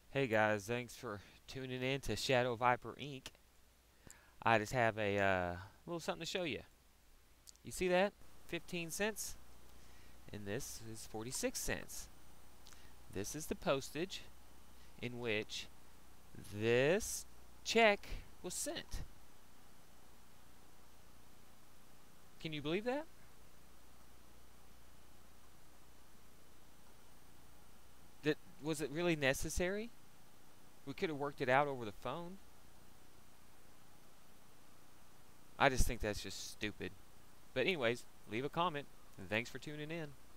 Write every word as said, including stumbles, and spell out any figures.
Hey guys, thanks for tuning in to Shadow Viper Incorporated. I just have a uh, little something to show you. You see that? fifteen cents. And this is forty-six cents. This is the postage in which this check was sent. Can you believe that? That was it really necessary? We could have worked it out over the phone. I just think that's just stupid. But anyways, leave a comment. And thanks for tuning in.